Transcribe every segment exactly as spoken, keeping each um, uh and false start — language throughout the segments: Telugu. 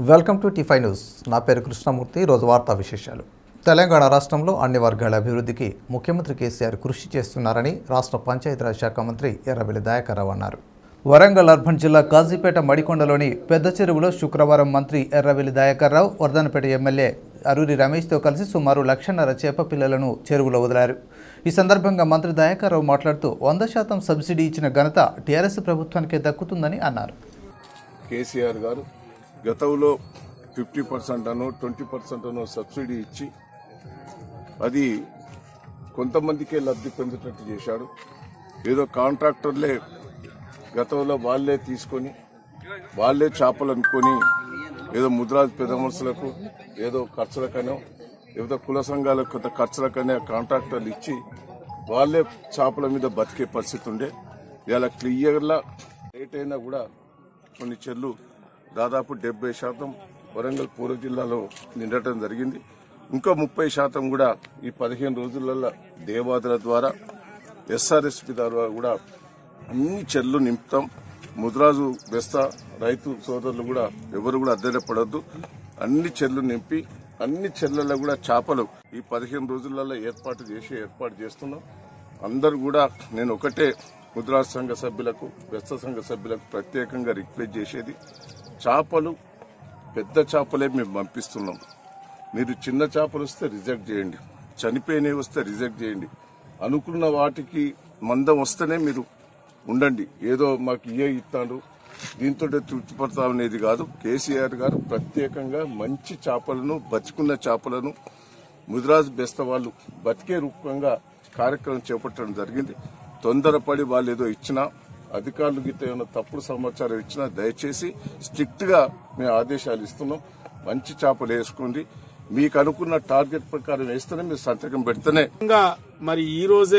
Welcome to టీఫై news. నా పేరు కృష్ణమూర్తి. రోజు వార్తా విశేషాలు. తెలంగాణ రాష్ట్రంలో అన్ని వర్గాల అభివృద్ధికి ముఖ్యమంత్రి కేసీఆర్ కృషి చేస్తున్నారని రాష్ట్ర పంచాయతీరాజ్ శాఖ మంత్రి ఎర్రబెల్లి దయాకర్ రావు అన్నారు. వరంగల్ అర్బన్ జిల్లా కాజీపేట మడికొండలోని పెద్ద చెరువులో శుక్రవారం మంత్రి ఎర్రబెల్లి దయాకర్ రావు వర్ధనపేట ఎమ్మెల్యే అరూరి రమేష్తో కలిసి సుమారు లక్షన్నర చేప పిల్లలను చెరువులో వదిలారు. ఈ సందర్భంగా మంత్రి దయాకర్ రావు మాట్లాడుతూ వంద శాతం సబ్సిడీ ఇచ్చిన ఘనత టీఆర్ఎస్ ప్రభుత్వానికే దక్కుతుందని అన్నారు. కేసీఆర్ గారు గతంలో ఫిఫ్టీ పర్సెంట్ అను ట్వంటీ పర్సెంట్ అను సబ్సిడీ ఇచ్చి అది కొంతమందికే లబ్ధి పొందేటట్టు చేశాడు. ఏదో కాంట్రాక్టర్లే గతంలో వాళ్లే తీసుకొని వాళ్లే చేపలు అనుకొని ఏదో ముద్రాజ్ పెద్ద మనుషులకు ఏదో ఖర్చులకనో ఏదో కుల సంఘాలకు కొంత ఖర్చులకనే కాంట్రాక్టర్లు ఇచ్చి వాళ్లే చేపల మీద బతికే పరిస్థితి ఉండే. ఇలా క్లియర్లా లేట్ అయినా కూడా కొన్ని చెర్లు దాదాపు డెబ్బై శాతం వరంగల్ పూర్వ జిల్లాలో నిండటం జరిగింది. ఇంకా ముప్పై శాతం కూడా ఈ పదిహేను రోజులలో దేవాదుల ద్వారా ఎస్ఆర్ఎస్పి ద్వారా కూడా అన్ని చెర్లు నింపుతాం. ముద్రాజు బెస్తా రైతు సోదరులు కూడా ఎవరు కూడా అద్దెపడద్దు. అన్ని చెర్లు నింపి అన్ని చెర్లలో కూడా చేపలు ఈ పదిహేను రోజులలో ఏర్పాటు చేసి ఏర్పాటు చేస్తున్నాం. అందరు కూడా నేను ఒకటే ముద్రాజు సంఘ సభ్యులకు బెస్త సంఘ సభ్యులకు ప్రత్యేకంగా రిక్వెస్ట్ చేసేది, చేపలు పెద్ద చేపలే మేము పంపిస్తున్నాం. మీరు చిన్న చేపలు వస్తే రిజెక్ట్ చేయండి, చనిపోయినవి వస్తే రిజెక్ట్ చేయండి. అనుకున్న వాటికి మందం వస్తేనే మీరు ఉండండి. ఏదో మాకు ఇయే ఇస్తాడు దీంతో తృప్తిపడతా అనేది కాదు. కేసీఆర్ గారు ప్రత్యేకంగా మంచి చేపలను బతుకున్న చేపలను ముదిరాజు బెస్త వాళ్ళు బతికే రూపంగా కార్యక్రమం చేపట్టడం జరిగింది. తొందరపడి వాళ్ళు ఏదో ఇచ్చినా అధికారులు గీత ఏమైనా తప్పుడు సమాచారం ఇచ్చినా దయచేసి స్ట్రిక్ట్ గా మేము ఆదేశాలు ఇస్తున్నాం. మంచి చేపలు వేసుకోండి. మీకు అనుకున్న టార్గెట్ ప్రకారం వేస్తేనే మీరు సంతకం పెడితేనే. మరి ఈ రోజే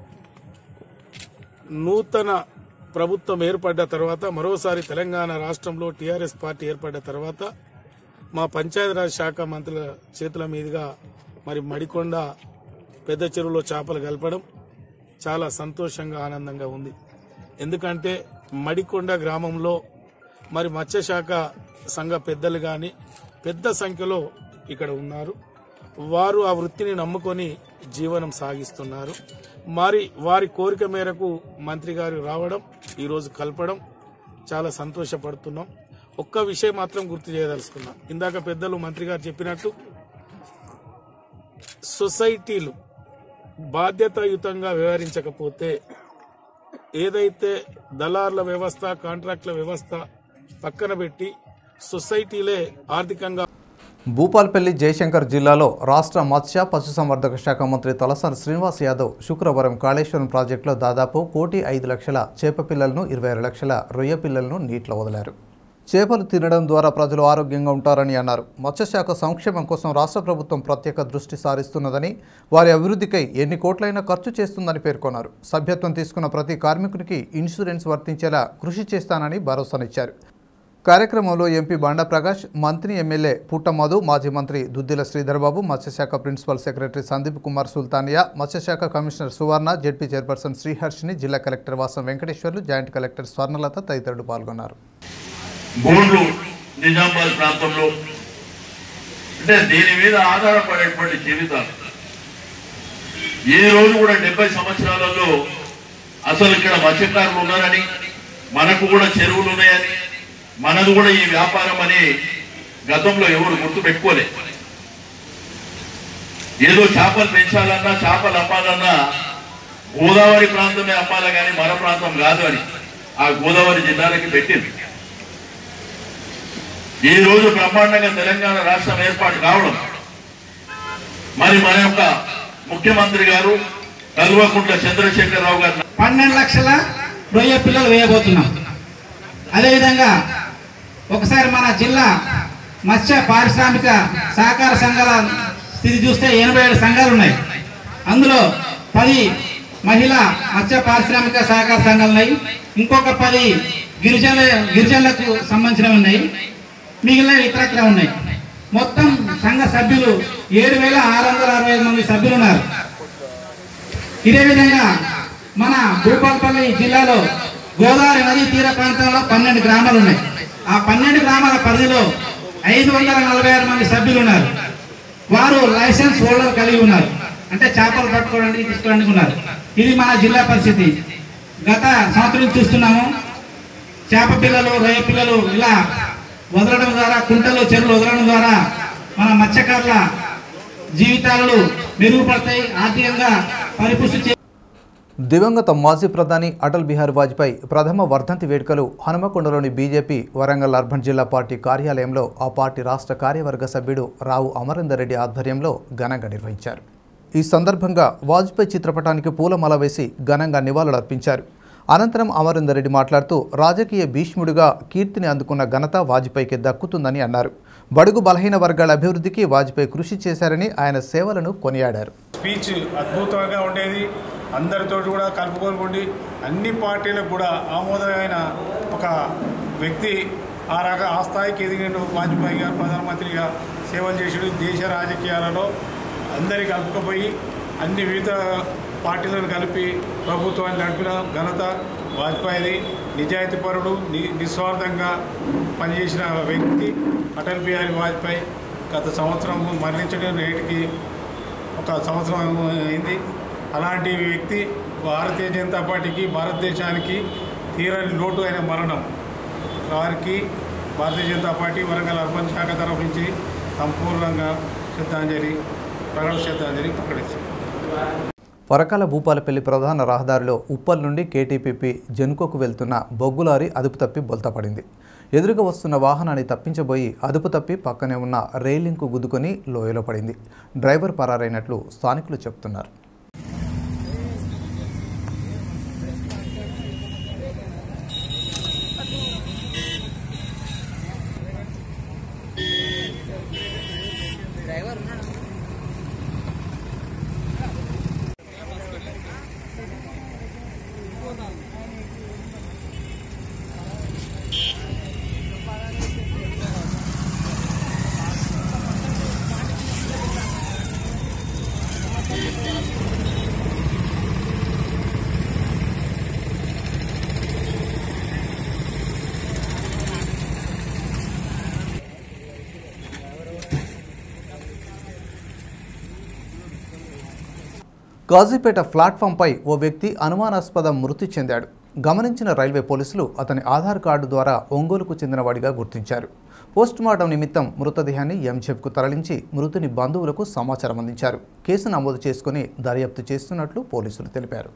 నూతన ప్రభుత్వం ఏర్పడ్డ తర్వాత మరోసారి తెలంగాణ రాష్ట్రంలో టీఆర్ఎస్ పార్టీ ఏర్పడ్డ తర్వాత మా పంచాయతీరాజ్ శాఖ మంత్రుల చేతుల మీదుగా మరి మడికొండ పెద్ద చెరువులో చేపలు కలపడం చాలా సంతోషంగా ఆనందంగా ఉంది. ఎందుకంటే మడికొండ గ్రామంలో మరి మత్స్యశాఖ సంఘ పెద్దలు గాని పెద్ద సంఖ్యలో ఇక్కడ ఉన్నారు. వారు ఆ వృత్తిని నమ్ముకొని జీవనం సాగిస్తున్నారు. మరి వారి కోరిక మేరకు మంత్రి గారు రావడం ఈరోజు కలపడం చాలా సంతోషపడుతున్నాం. ఒక్క విషయం మాత్రం గుర్తు చేయదలుచుకున్నాం. ఇందాక పెద్దలు మంత్రి గారు చెప్పినట్టు సొసైటీలు బాధ్యతాయుతంగా వ్యవహరించకపోతే ఏదైతే దళార్ల వ్యవస్థ కాంట్రాక్టుల వ్యవస్థ పక్కన పెట్టి సొసైటీలే ఆర్థికంగా. భూపాల్పల్లి జయశంకర్ జిల్లాలో రాష్ట్ర మత్స్య పశుసంవర్ధక శాఖ మంత్రి తలసాని శ్రీనివాస్ యాదవ్ శుక్రవారం కాళేశ్వరం ప్రాజెక్టులో దాదాపు కోటి ఐదు లక్షల చేప పిల్లలను ఇరవై ఆరు లక్షల రొయ్య పిల్లలను నీటిలో వదిలారు. చేపలు తినడం ద్వారా ప్రజలు ఆరోగ్యంగా ఉంటారని అన్నారు. మత్స్యశాఖ సంక్షేమం కోసం రాష్ట్ర ప్రభుత్వం ప్రత్యేక దృష్టి సారిస్తున్నదని, వారి అభివృద్ధికై ఎన్ని కోట్లైనా ఖర్చు చేస్తుందని పేర్కొన్నారు. సభ్యత్వం తీసుకున్న ప్రతి కార్మికునికి ఇన్సూరెన్స్ వర్తించేలా కృషి చేస్తానని భరోసానిచ్చారు. కార్యక్రమంలో ఎంపీ బండా ప్రకాష్, మంత్రి ఎమ్మెల్యే పుట్టమధు, మాజీ మంత్రి దుద్దిల శ్రీధర్బాబు, మత్స్యశాఖ ప్రిన్సిపల్ సెక్రటరీ సందీప్ కుమార్ సుల్తానియా, మత్స్యశాఖ commissioner Suvarna, ZP chairperson Sriharshini, జిల్లా collector Vasam Venkateswarlu, joint collector Swarnalatha తదితరులు పాల్గొన్నారు. గోండ్లు నిజామాబాద్ ప్రాంతంలో అంటే దీని మీద ఆధారపడేటువంటి జీవితాలు ఏ రోజు కూడా డెబ్బై సంవత్సరాలలో అసలు ఇక్కడ మత్స్యకారులు ఉన్నారని, మనకు కూడా చెరువులు ఉన్నాయని, మనది కూడా ఈ వ్యాపారం అని గతంలో ఎవరు గుర్తు పెట్టుకోలే. ఏదో చేపలు పెంచాలన్నా చేపలు అమ్మాలన్నా గోదావరి ప్రాంతమే అమ్మాలి కానీ మన ప్రాంతం కాదు అని ఆ గోదావరి జిల్లాలకి పెట్టింది. ఈ రోజు బ్రహ్మాండంగా తెలంగాణ రాష్ట్రం ఏర్పాటు కావడం, మరి మన యొక్క ముఖ్యమంత్రి గారు కల్వకుంట్ల చంద్రశేఖరరావు గారు పన్నెండు లక్షల రొయ్య పిల్లలు వేయబోతున్నాం. అదేవిధంగా ఒకసారి మన జిల్లా మత్స్య పారిశ్రామిక సహకార సంఘాల స్థితి చూస్తే ఎనభై ఏడు సంఘాలు ఉన్నాయి. అందులో పది మహిళా మత్స్య పారిశ్రామిక సహకార సంఘాలు ఉన్నాయి. ఇంకొక పది గిరిజన గిరిజనులకు సంబంధించినవి ఉన్నాయి. మిగిలిన ఇతరత్ర ఉన్నాయి. మొత్తం సంఘ సభ్యులు ఏడు వేల ఆరు వందల అరవై ఐదు మంది సభ్యులు ఉన్నారు. ఇదే విధంగా మన భూపాల్పల్లి జిల్లాలో గోదావరి నదీ తీర ప్రాంతంలో పన్నెండు గ్రామాలు ఉన్నాయి. ఆ పన్నెండు గ్రామాల పరిధిలో ఐదు వందల నలభై ఆరు మంది సభ్యులు ఉన్నారు. వారు లైసెన్స్ హోల్డర్ కలిగి ఉన్నారు, అంటే చేపలు పట్టుకోవడానికి తీసుకోవడానికి ఉన్నారు. ఇది మన జిల్లా పరిస్థితి. గత సంవత్సరం చూస్తున్నాము, చేప పిల్లలు రొయ్య పిల్లలు ఇలా వదలడం ద్వారా, కుంటలు చెరువులు వదలడం ద్వారా మన మత్స్యకారుల జీవితాలు మెరుగుపడతాయి, ఆర్థికంగా పరిపుష్టి. దివంగత మాజీ ప్రధాని అటల్ బిహారీ వాజ్పేయి ప్రథమ వర్ధంతి వేడుకలు హనుమకొండలోని బీజేపీ వరంగల్ అర్బన్ జిల్లా పార్టీ కార్యాలయంలో ఆ పార్టీ రాష్ట్ర కార్యవర్గ సభ్యుడు రావు అమరేందర్ రెడ్డి ఆధ్వర్యంలో ఘనంగా నిర్వహించారు. ఈ సందర్భంగా వాజ్పేయి చిత్రపటానికి పూలమాల వేసి ఘనంగా నివాళులర్పించారు. అనంతరం అమరేందర్ రెడ్డి మాట్లాడుతూ రాజకీయ భీష్ముడిగా కీర్తిని అందుకున్న ఘనత వాజ్పేయికి దక్కుతుందని అన్నారు. బడుగు బలహీన వర్గాల అభివృద్ధికి వాజ్పేయి కృషి చేశారని ఆయన సేవలను కొనియాడారు. స్పీచ్ అద్భుతంగా ఉండేది, అందరితో కూడా కలుపుకొని అన్ని పార్టీలకు కూడా ఆమోదమైన ఒక వ్యక్తి. ఆ రక ఆ స్థాయికి ఎదిగిన వాజ్పేయి గారు ప్రధానమంత్రిగా సేవలు చేసి దేశ రాజకీయాలలో అందరి కలుపుకుపోయి అన్ని వివిధ పార్టీలను కలిపి ప్రభుత్వాన్ని నడిపిన ఘనత వాజ్పేయిది. నిజాయితీపరుడు, ని నిస్వార్థంగా పనిచేసిన వ్యక్తి అటల్ బిహారీ వాజ్పేయి. గత సంవత్సరం మరణించడం నేటికి ఒక సంవత్సరం అయింది. అలాంటి వ్యక్తి భారతీయ జనతా పార్టీకి, భారతదేశానికి తీరని లోటు అయిన మరణం. వారికి భారతీయ జనతా పార్టీ వరంగల్ అర్బన్ శాఖ తరఫు నుంచి సంపూర్ణంగా శ్రద్ధాంజలి ప్రకట శ్రద్ధాంజలి ప్రకటించింది. పరకాల భూపాలపల్లి ప్రధాన రహదారిలో ఉప్పల్ నుండి కేటీపీపీ జనుకోకు వెళ్తున్న బొగ్గులారీ అదుపు తప్పి బొల్తపడింది. ఎదురుగా వస్తున్న వాహనాన్ని తప్పించబోయి అదుపు తప్పి పక్కనే ఉన్న రైలింగ్కు గుద్దుకొని లోయలో పడింది. డ్రైవర్ పరారైనట్లు స్థానికులు చెబుతున్నారు. కాజీపేట ప్లాట్ఫామ్పై ఓ వ్యక్తి అనుమానాస్పద మృతి చెందాడు. గమనించిన రైల్వే పోలీసులు అతని ఆధార్ కార్డు ద్వారా ఒంగోలుకు చెందినవాడిగా గుర్తించారు. పోస్టుమార్టం నిమిత్తం మృతదేహాన్ని ఎంజెబ్కు తరలించి మృతుని బంధువులకు సమాచారం అందించారు. కేసు నమోదు చేసుకుని దర్యాప్తు చేస్తున్నట్లు పోలీసులు తెలిపారు.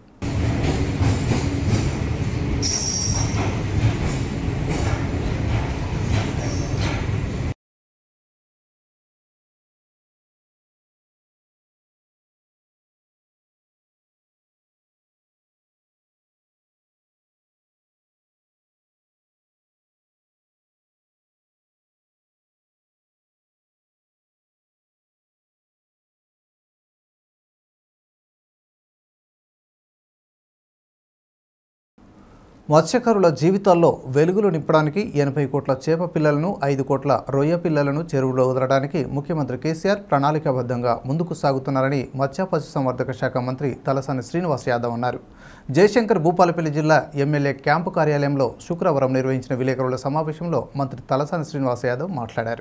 మత్స్యకారుల జీవితాల్లో వెలుగులు నింపడానికి ఎనభై కోట్ల చేప పిల్లలను, ఐదు కోట్ల రొయ్య పిల్లలను చెరువులో వదలడానికి ముఖ్యమంత్రి కేసీఆర్ ప్రణాళికాబద్ధంగా ముందుకు సాగుతున్నారని మత్స్య పశుసంవర్ధక శాఖ మంత్రి తలసాని శ్రీనివాస్ యాదవ్ అన్నారు. జయశంకర్ భూపాలపల్లి జిల్లా ఎమ్మెల్యే క్యాంపు కార్యాలయంలో శుక్రవారం నిర్వహించిన విలేకరుల సమావేశంలో మంత్రి తలసాని శ్రీనివాస్ యాదవ్ మాట్లాడారు.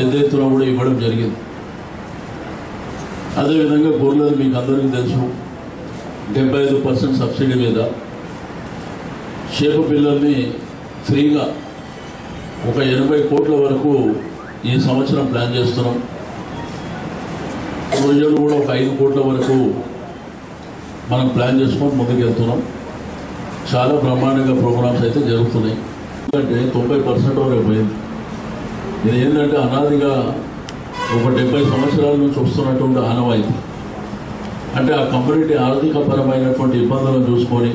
అదేవిధంగా గొర్రెలు మీకు అందరికీ తెలుసు, డెబ్బై ఐదు పర్సెంట్ సబ్సిడీ మీద చేప పిల్లల్ని ఫ్రీగా ఒక ఎనభై కోట్ల వరకు ఈ సంవత్సరం ప్లాన్ చేస్తున్నాం. రొయ్యలు కూడా ఒక ఐదు కోట్ల వరకు మనం ప్లాన్ చేసుకొని ముందుకెళ్తున్నాం. చాలా బ్రహ్మాండంగా ప్రోగ్రామ్స్ అయితే జరుగుతున్నాయి. ఎందుకంటే తొంభై పర్సెంట్ వరకు పోయింది. ఇది ఏంటంటే అనాదిగా ఒక డెబ్బై సంవత్సరాల నుంచి వస్తున్నటువంటి ఆనవాయితీ. అంటే ఆ కమ్యూనిటీ ఆర్థిక పరమైనటువంటి ఇబ్బందులను చూసుకొని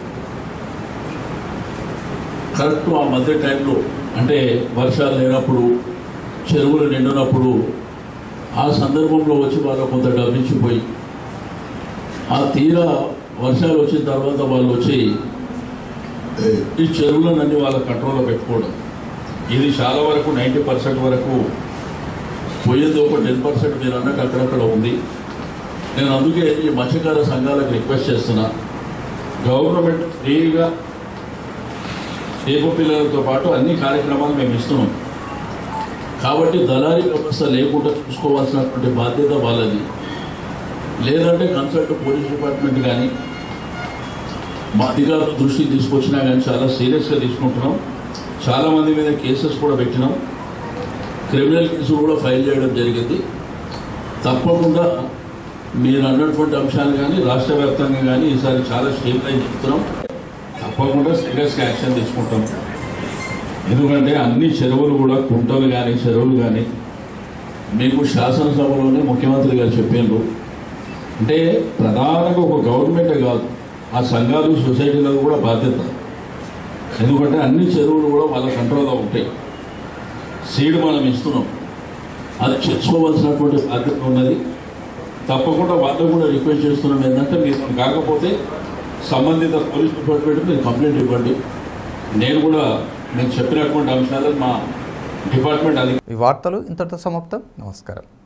కరెక్ట్ ఆ మధ్య టైంలో అంటే వర్షాలు లేనప్పుడు, చెరువులు నిండినప్పుడు ఆ సందర్భంలో వచ్చి వాళ్ళు కొంత డబ్బించిపోయి ఆ తీరా వర్షాలు వచ్చిన తర్వాత వాళ్ళు వచ్చి ఈ చెరువులన్నీ వాళ్ళ కంట్రోల్లో పెట్టుకోవడం, ఇది చాలా వరకు నైంటీ పర్సెంట్ వరకు పోయేది. ఒక టెన్ పర్సెంట్ మీరు అన్నట్టు అక్కడక్కడ ఉంది. నేను అందుకే ఈ మత్స్యకార సంఘాలకు రిక్వెస్ట్ చేస్తున్నా, గవర్నమెంట్ ఫ్రీగా చేప పిల్లలతో పాటు అన్ని కార్యక్రమాలు మేము ఇస్తున్నాం. కాబట్టి దళారీ వ్యవస్థ లేకుండా చూసుకోవాల్సినటువంటి బాధ్యత వాళ్ళది. లేదంటే కన్సల్ట్ పోలీస్ డిపార్ట్మెంట్ కానీ మా అధికారుల దృష్టికి తీసుకొచ్చినా కానీ చాలా సీరియస్గా తీసుకుంటున్నాం. చాలామంది మీద కేసెస్ కూడా పెట్టినాం, క్రిమినల్ కేసులు కూడా ఫైల్ చేయడం జరిగింది. తప్పకుండా మీరు అన్నటువంటి అంశాలు కానీ రాష్ట్ర వ్యాప్తంగా కానీ ఈసారి చాలా స్టేబులైజ్ చేస్తున్నాం. తప్పకుండా సీరియస్గా యాక్షన్ తీసుకుంటాం. ఎందుకంటే అన్ని చెరువులు కూడా కుంటలు కానీ చెరువులు కానీ మీకు శాసనసభలోనే ముఖ్యమంత్రి గారు చెప్పారు. అంటే ప్రధానంగా ఒక గవర్నమెంటే కాదు, ఆ సంఘాలు సొసైటీలకు కూడా బాధ్యత. ఎందుకంటే అన్ని చెరువులు కూడా వాళ్ళ కంట్రోల్లో ఉంటాయి. సీడ్ మనం ఇస్తున్నాం, అది చేసుకోవాల్సినటువంటి బాధ్యత ఉన్నది. తప్పకుండా వాళ్ళకు కూడా రిక్వెస్ట్ చేస్తున్నాం ఏంటంటే మీరు కాకపోతే సంబంధిత పోలీస్ డిపార్ట్మెంట్ మీరు కంప్లైంట్ ఇవ్వండి. నేను కూడా నేను చెప్పినటువంటి అంశాలను మా డిపార్ట్మెంట్ అది. ఈ వార్తలు ఇంతటితో సమాప్తం. నమస్కారం.